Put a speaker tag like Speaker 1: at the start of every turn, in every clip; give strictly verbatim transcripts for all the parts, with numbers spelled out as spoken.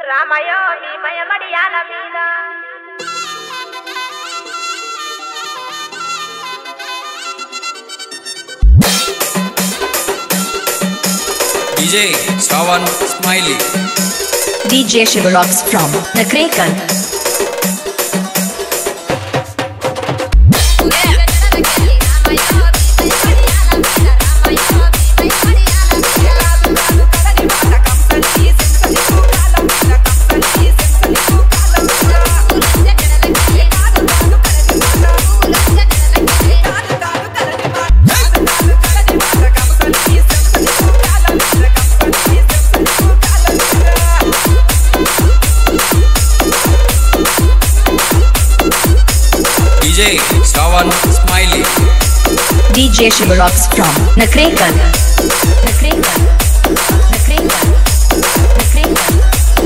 Speaker 1: Ramayo, Maya Mariana Midha.
Speaker 2: D J Sawan Smiley.
Speaker 3: D J Shiva Rockzz from Nakrekal.
Speaker 2: D J Sawan Smiley.
Speaker 3: D J Shiva Rockzz from Nakrekal. Nakrekal. Nakrekal. Nakrekal.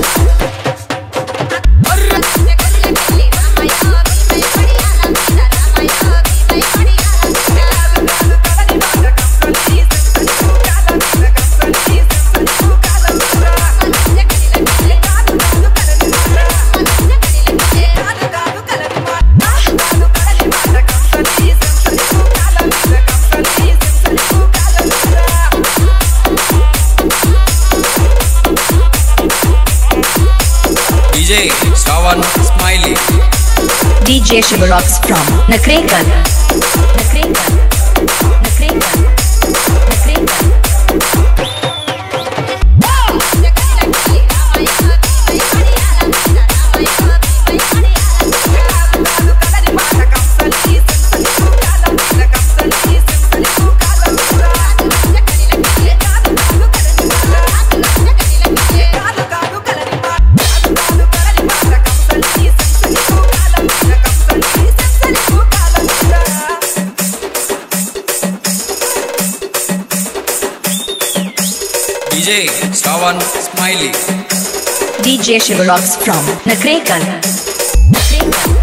Speaker 2: D J Sawan Smiley.
Speaker 3: D J Shiva Rockzz from Nakrekal. Nakrekal. Nakrekal. Nakrekal.
Speaker 2: D J Sawan Smiley.
Speaker 3: D J Shiva Rockzz from Nakrekal. Nakrekal.